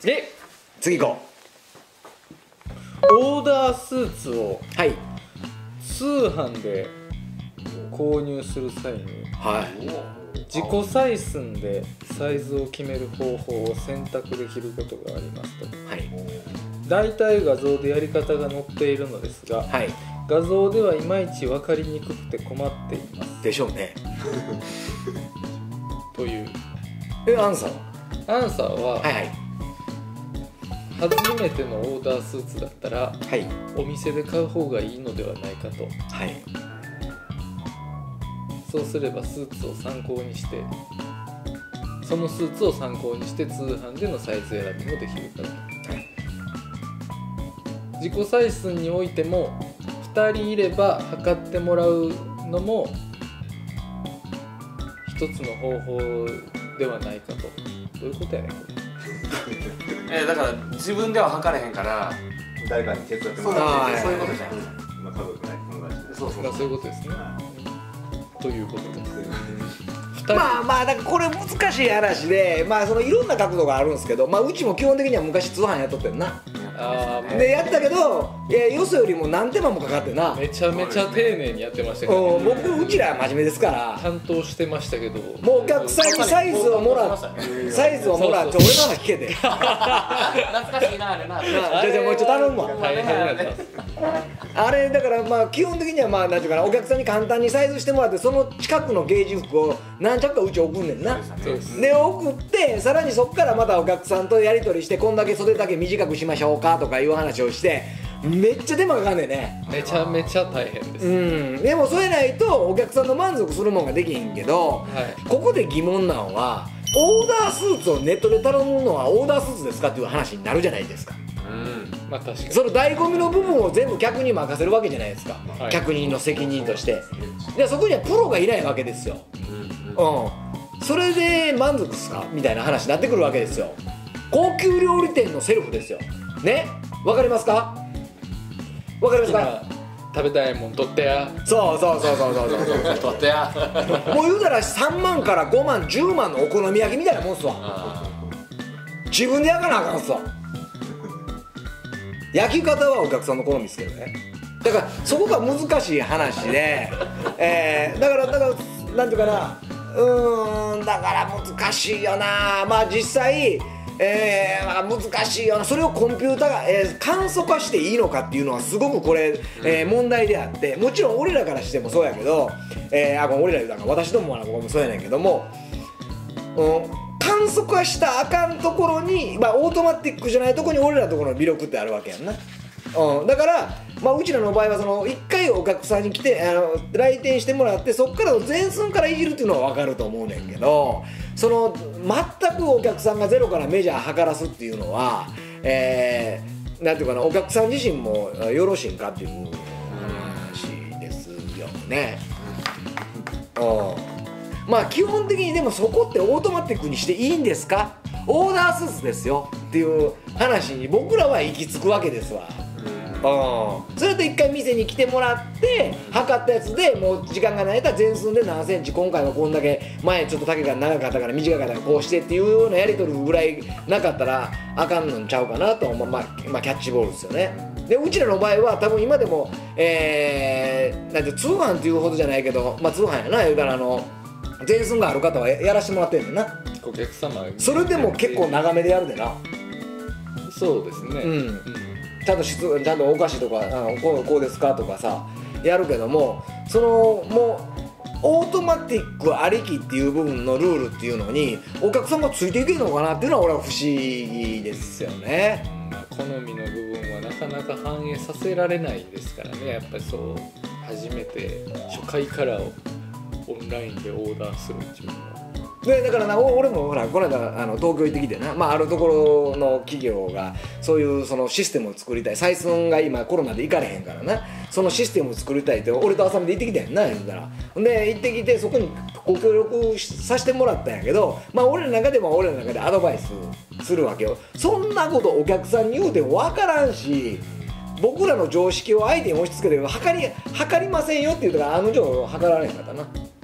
次行こオーダースーツをう。はい通販で購入する際に自己採寸でサイズを決める方法を選択できることがありますと。 はい大体画像でやり方が載っているのですが、 はい画像ではいまいち分かりにくくて困っていますでしょうね。 というアンサーはアンサーは、 はいはい初めてのオーダースーツだったらはいお店で買う方がいいのではないかと。 はいそうすればスーツを参考にしてそのスーツを参考にして通販でのサイズ選びもできるからと、 はい、 自己採寸においても2人いれば測ってもらうのも一つの方法ではないかと。どういうことやねんこれ。 だから自分では測れへんから誰かに手伝ってそうもらってそういうことじゃん。 家族なり友達でそうそうまあそういうことですね。ということです。 まあまあだからこれ難しい話で、まあそのいろんな角度があるんですけど、まあうちも基本的には昔通販やっとってんな。でやったけど、よそよりも何手間もかかってな。 めちゃめちゃ丁寧にやってましたけど、 僕うちら真面目ですから担当してましたけど、 もうお客さんにサイズをもらってサイズをもらって俺の話聞けて懐かしいなあれな。 じゃあもうちょっと頼むわ。 大変だったんです。 あれだからまあ基本的にはまあなんていうかな、お客さんに簡単にサイズしてもらってその近くのゲージ服を何着かうち送んねんな。 そうです。 で送ってさらにそこからまたお客さんとやり取りしてこんだけ袖だけ短くしましょうかとかいう話をしてめっちゃ手間かかんねんね。 めちゃめちゃ大変です。 でもそれないとお客さんの満足するもんができへんけど、 はいここで疑問なのはオーダースーツをネットで頼むのはオーダースーツですかっていう話になるじゃないですか。 まあ確かに。 その醍醐味の部分を全部客に任せるわけじゃないですか、 はい客人の責任としてでそこにはプロがいないわけですよ、それで満足ですかみたいな話になってくるわけですよ。高級料理店のセルフですよね。わかりますかわかりますか。 食べたいもん取ってや。 そうそう取ってや。 もう言うたら3万から5万10万のお好み焼きみたいなもんっすわ。自分で焼かなあかんっすわ。焼き方はお客さんの好みですけどね。だからそこが難しい話で、だからなんていうかな、だから難しいよな。まあ実際、難しいよな。それをコンピューターが、簡素化していいのかっていうのはすごくこれ、問題であって、もちろん俺らからしてもそうやけど、俺ら言うたら私どもは僕もそうやねんけども、簡素化したらあかんところに、まあ、オートマティックじゃないところに俺らのところの魅力ってあるわけやんな。だから、まあ、うちらの場合はその1回お客さんに来て来店してもらってそこからの前寸からいじるっていうのは分かると思うねんけど、その全くお客さんがゼロからメジャー測らすっていうのは、なんていうかな、お客さん自身もよろしいんかっていう話ですよね。まあ基本的にでもそこってオートマティックにしていいんですか、オーダースーツですよっていう話に僕らは行き着くわけですわ。それと一回店に来てもらって測ったやつでもう時間がないから前寸で何センチ、今回はこんだけ前ちょっと丈が長かったから短かったからこうしてっていうようなやり取りぐらいなかったらあかんのんちゃうかなと、まあキャッチボールですよね。でうちらの場合は多分今でも、なんて通販っていうほどじゃないけど、まあ通販やな言うたら前寸がある方はやらしてもらってんねんな。 お客様それでも結構長めでやるでな。 そうですね。 ちゃんとお菓子とかこうですかとかさやるけども、そのもうオートマティックありきっていう部分のルールっていうのにお客さんがついていけるのかなっていうのは俺は不思議ですよね。 好みの部分はなかなか反映させられないですからね。やっぱりそう初めて初回からオンラインでオーダーするっていうのは。 でだからな俺もほらこの間東京行ってきてな、まあ、あるところの企業がそういうそのシステムを作りたい、採寸が今コロナで行かれへんからな、そのシステムを作りたいって俺と浅見で行ってきたやんな言うたら、で行ってきてそこにご協力させてもらったんやけど、まあ俺らの中でも俺らの中でアドバイスするわけよ。そんなことお客さんに言うても分からんし、僕らの常識を相手に押し付けて測りませんよって言うたら案の定測られへんかったな。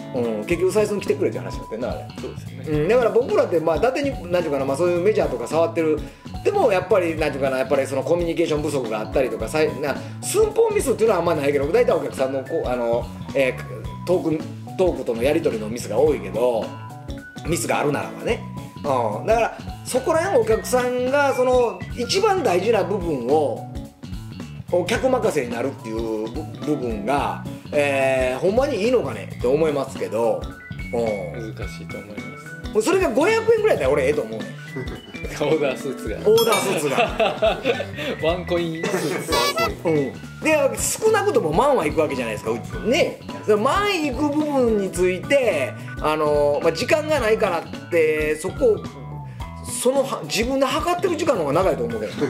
結局採寸来てくれって話だってんなあれ。 そうですね。 だから僕らってまあ伊達になんていうかな、まあ、そういうメジャーとか触ってるでもやっぱりなんていうかな、やっぱりそのコミュニケーション不足があったりとか寸法ミスっていうのはあんまないけど、大体お客さんのトークとのやり取りのミスが多いけど、ミスがあるならばね、だからそこら辺お客さんがその一番大事な部分を客任せになるっていう部分が、ほんまにいいのかねって思いますけど、 難しいと思います。 それが500円ぐらいだったら俺ええと思うねん。 オーダースーツがオーダースーツがワンコインスーツで少なくとも万はいくわけじゃないですかね。万いく部分について時間がないからってそこを自分で測ってる時間の方が長いと思うけど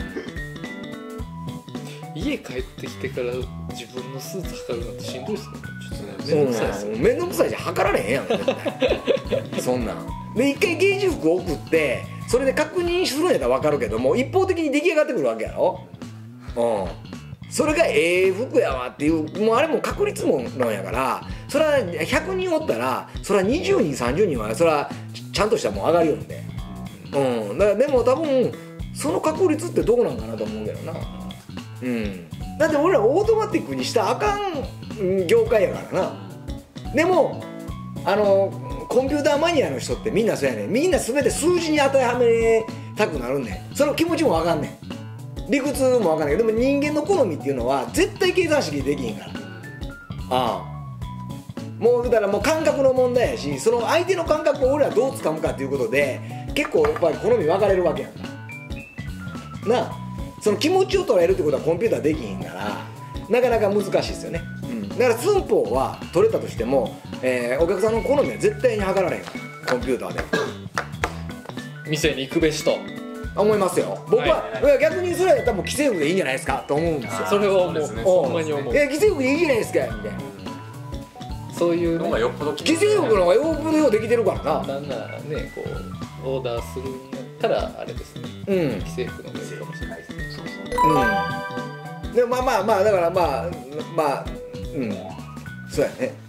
家帰ってきてから自分のスーツ測るのってしんどいっすね。ちょっとね面倒くさいっすよ。 面倒くさいし測られへんやん絶対そんなんで一回ゲージ服送ってそれで確認するんやったら分かるけども、一方的に出来上がってくるわけやろ。それがええ服やわっていう、もうあれも確率もんやから、それは100人おったらそれは20人30人はそれはちゃんとしたもん上がるよんで、だからでも多分その確率ってどうなんかなと思うけどな。だって俺らオートマティックにしたらあかん業界やからな。でもコンピューターマニアの人ってみんなそうやねん。みんな全て数字に当てはめたくなるねん。その気持ちも分かんねん、理屈も分かんないけど、でも人間の好みっていうのは絶対計算式でできへんから。もうだからもう感覚の問題やし、その相手の感覚を俺らどうつかむかっていうことで結構やっぱり好み分かれるわけやんかなあ。その気持ちを捉えるってことはコンピューターできへんからなかなか難しいですよね。だから寸法は取れたとしても、お客さんの好みは絶対に測られへんからコンピューターで店に行くべしと思いますよ僕は。いや逆にそれやったらもう既製服でいいんじゃないですかと思うんですよ。 それはもうほんまに思う。 既製服でいいじゃないですかみたいな。 そういうね、 よっぽど既製服の方がよっぽどようできてるからな。 なんならねこうオーダーするんやったらあれですね、既製服の方がいいかもしれないですね。 でもまあだからそうやね。